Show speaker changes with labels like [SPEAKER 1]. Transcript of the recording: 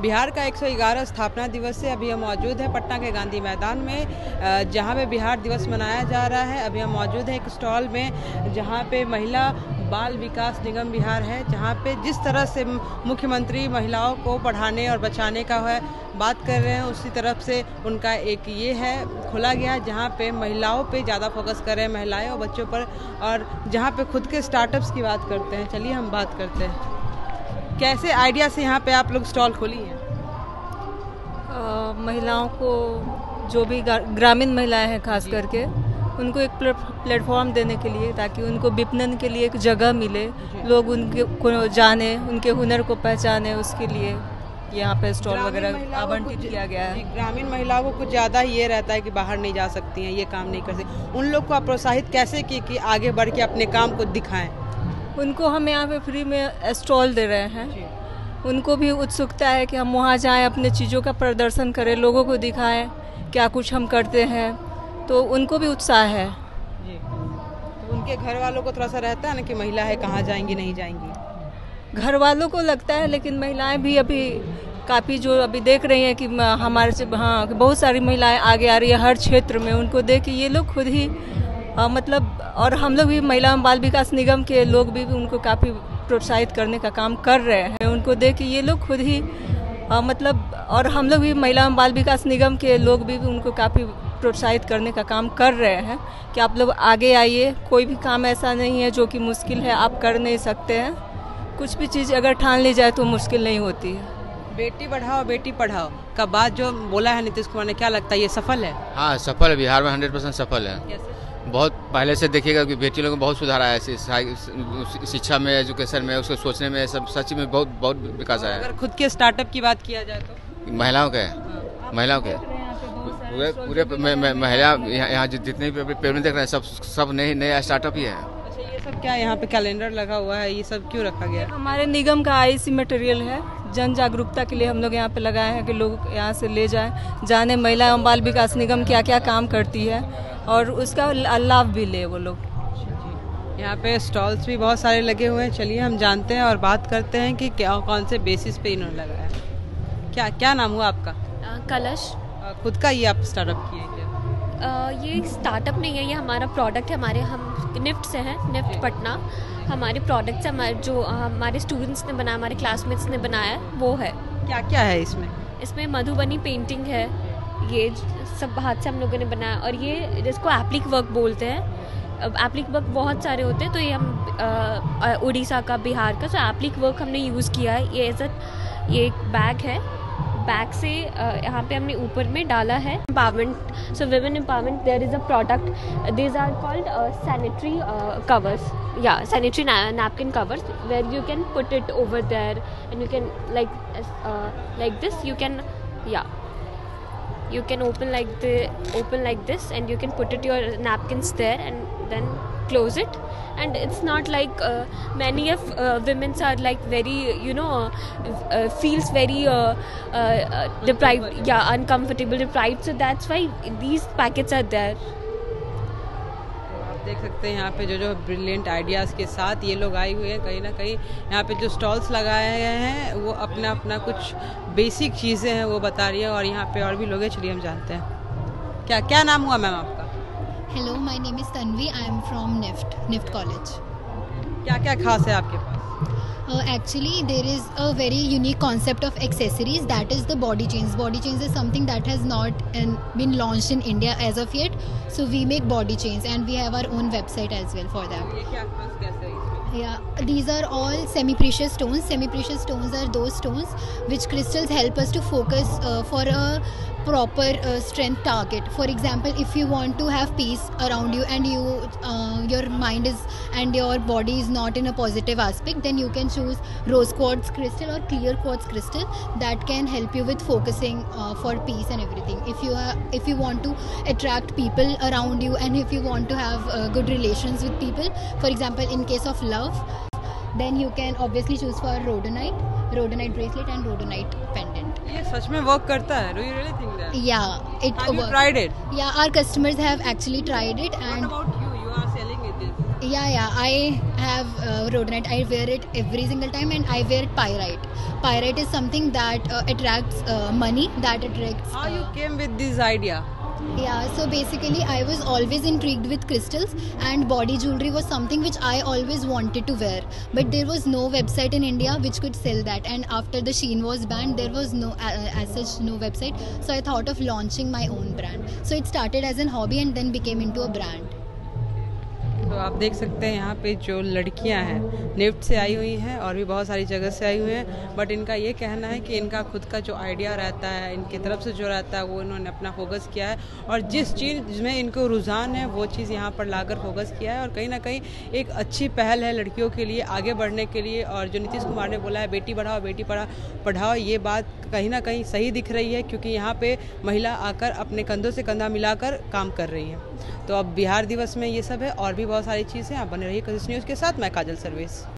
[SPEAKER 1] बिहार का 111 स्थापना दिवस से अभी हम मौजूद हैं पटना के गांधी मैदान में, जहां पे बिहार दिवस मनाया जा रहा है। अभी हम मौजूद हैं एक स्टॉल में जहां पे महिला बाल विकास निगम बिहार है, जहां पे जिस तरह से मुख्यमंत्री महिलाओं को पढ़ाने और बचाने का है बात कर रहे हैं, उसी तरफ से उनका एक ये है खोला गया जहां पे महिलाओं पे ज़्यादा फोकस कर रहे हैं, महिलाएं और बच्चों पर, और जहां पे खुद के स्टार्टअप्स की बात करते हैं। चलिए हम बात करते हैं कैसे आइडिया से यहाँ पे आप लोग स्टॉल खोली हैं।
[SPEAKER 2] महिलाओं को, जो भी ग्रामीण महिलाएं हैं खास करके, उनको एक प्लेटफॉर्म देने के लिए, ताकि उनको विपणन के लिए एक जगह मिले, लोग उनके को जाने, उनके हुनर को पहचाने, उसके लिए यहाँ पे स्टॉल वगैरह आवंटित किया गया है।
[SPEAKER 1] ग्रामीण महिलाओं को कुछ ज़्यादा ये रहता है कि बाहर नहीं जा सकती हैं, ये काम नहीं कर सकती, उन लोग को आप प्रोत्साहित कैसे की कि आगे बढ़ के अपने काम को दिखाएं?
[SPEAKER 2] उनको हम यहाँ पे फ्री में स्टॉल दे रहे हैं। उनको भी उत्सुकता है कि हम वहाँ जाएं, अपने चीज़ों का प्रदर्शन करें, लोगों को दिखाएं क्या कुछ हम करते हैं, तो उनको भी उत्साह है
[SPEAKER 1] जी। तो उनके घर वालों को थोड़ा सा रहता है ना कि महिला है, कहाँ जाएंगी नहीं जाएंगी।
[SPEAKER 2] घर वालों को लगता है, लेकिन महिलाएं भी अभी काफ़ी, जो अभी देख रही हैं कि हमारे से बहुत सारी महिलाएं आगे आ रही है हर क्षेत्र में, उनको देख के ये लोग खुद ही मतलब, और हम लोग भी महिला बाल विकास निगम के लोग भी उनको काफ़ी प्रोत्साहित करने का काम कर रहे हैं। उनको देख के ये लोग खुद ही मतलब, और हम लोग भी महिला बाल विकास निगम के लोग भी उनको काफ़ी प्रोत्साहित करने का काम कर रहे हैं कि आप लोग आगे आइए, कोई भी काम ऐसा नहीं है जो कि मुश्किल है, आप कर नहीं सकते हैं। कुछ भी चीज़ अगर ठान ली जाए तो मुश्किल नहीं होती है।
[SPEAKER 1] बेटी बढ़ाओ बेटी पढ़ाओ का बात जो बोला है नीतीश कुमार ने, क्या लगता है ये सफल है?
[SPEAKER 3] हाँ, सफल है, बिहार में 100% सफल है।
[SPEAKER 1] कैसे?
[SPEAKER 3] बहुत पहले से देखिएगा कि बेटी लोगों को बहुत सुधार आया है, शिक्षा में, एजुकेशन में, उसको सोचने में, सब सच में बहुत विकास आया है।
[SPEAKER 1] अगर खुद के स्टार्टअप की बात किया जाए तो
[SPEAKER 3] महिलाओं के पूरे महिला यहाँ जितने भी पेमेंट देख रहे हैं सब नया स्टार्टअप ही है।
[SPEAKER 1] अच्छा, ये सब क्या यहाँ पे कैलेंडर लगा हुआ है, ये सब क्यों रखा गया?
[SPEAKER 2] हमारे निगम का IC मटेरियल है, जन जागरूकता के लिए हम लोग यहाँ पे लगाए हैं कि लोग यहाँ से ले जाने महिला एवं बाल विकास निगम क्या क्या काम करती है और उसका लाभ भी ले वो लोग।
[SPEAKER 1] यहाँ पे स्टॉल्स भी बहुत सारे लगे हुए हैं, चलिए हम जानते हैं और बात करते हैं कि क्या कौन से बेसिस पे इन्होंने लगाया है। क्या नाम हुआ आपका?
[SPEAKER 4] कलश।
[SPEAKER 1] खुद का ये आप स्टार्टअप किए क्या?
[SPEAKER 4] ये स्टार्टअप नहीं है, ये हमारा प्रोडक्ट है। हम निफ्ट से हैं, निफ्ट पटना। हमारे प्रोडक्ट्स जो हमारे स्टूडेंट्स ने बनाया, हमारे क्लासमेट्स ने बनाया, वो है।
[SPEAKER 1] क्या क्या है इसमें?
[SPEAKER 4] इसमें मधुबनी पेंटिंग है, ये सब हाथ से हम लोगों ने बनाया, और ये जिसको एप्लिक वर्क बोलते हैं। एप्लिक वर्क बहुत सारे होते हैं, तो ये हम उड़ीसा का, बिहार का, तो एप्लिक वर्क हमने यूज़ किया है। ये एक बैग है, बैग से यहाँ पे हमने ऊपर में डाला है empowerment, so women empowerment. There is a product, these are called sanitary covers, या sanitary napkin covers, where you can put it over there and you can like this, you can, yeah, you can open like this and you can put it your napkins there and then close it. And it's not like many of women are like very, feels very deprived, uncomfortable, deprived, so that's why these packets are there.
[SPEAKER 1] देख सकते हैं यहाँ पे जो brilliant ideas के साथ ये लोग आए हुए हैं। कहीं ना कहीं यहाँ पे जो स्टॉल्स लगाए गए हैं वो अपना कुछ बेसिक चीज़ें हैं वो बता रही है, और यहाँ पे और भी लोग हैं, चलिए हम जानते हैं। क्या नाम हुआ मैम आपका?
[SPEAKER 5] Hello, my name is Tanvi, I am from NIFT college.
[SPEAKER 1] क्या खास है आपके पास?
[SPEAKER 5] Actually, there is a very unique concept of accessories, that is the body chains. Body chains is something that has not been launched in India as of yet. So we make body chains and we have our own website as well for that.
[SPEAKER 1] ये क्या कैसे है इसमें?
[SPEAKER 5] Yeah, these are all semi-precious stones. Semi-precious stones are those stones which crystals help us to focus for a proper strength target. For example, if you want to have peace around you and your mind is and your body is not in a positive aspect, then you can choose rose quartz crystal or clear quartz crystal that can help you with focusing for peace and everything. If you want to attract people around you and if you want to have good relations with people, for example in case of love, then you can obviously choose for rhodonite bracelet and rhodonite pendant.
[SPEAKER 1] ये सच में work करता है? Do you really think that?
[SPEAKER 5] Yeah, it
[SPEAKER 1] Have you
[SPEAKER 5] works.
[SPEAKER 1] tried it?
[SPEAKER 5] Yeah, our customers have actually tried it. And
[SPEAKER 1] what about you? You are selling it.
[SPEAKER 5] Yeah, I have rhodonite. I wear it every single time, and I wear pyrite. Pyrite is something that attracts money, that attracts.
[SPEAKER 1] How you came with this idea?
[SPEAKER 5] Yeah, so basically I was always intrigued with crystals, and body jewelry was something which I always wanted to wear, but there was no website in India which could sell that, and after the Shein was banned there was no as such no website, so I thought of launching my own brand. So it started as an hobby and then became into a brand.
[SPEAKER 1] तो आप देख सकते हैं यहाँ पे जो लड़कियाँ हैं निफ्ट से आई हुई हैं और भी बहुत सारी जगह से आई हुई हैं, बट इनका ये कहना है कि इनका खुद का जो आइडिया रहता है, इनकी तरफ से जो रहता है वो इन्होंने अपना फोकस किया है, और जिस चीज़ में इनको रुझान है वो चीज़ यहाँ पर लाकर फोकस किया है, और कहीं ना कहीं एक अच्छी पहल है लड़कियों के लिए आगे बढ़ने के लिए। और जो नीतीश कुमार ने बोला है बेटी बढ़ाओ बेटी पढ़ाओ, ये बात कहीं ना कहीं सही दिख रही है, क्योंकि यहाँ पे महिला आकर अपने कंधों से कंधा मिलाकर काम कर रही है। तो अब बिहार दिवस में ये सब है और भी बहुत सारी चीज़ें। आप बने रहिए कोशिश न्यूज़ के साथ। मैं काजल सर्वेश।